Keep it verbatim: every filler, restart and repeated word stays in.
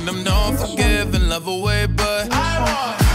them don't forgive and love away, but I want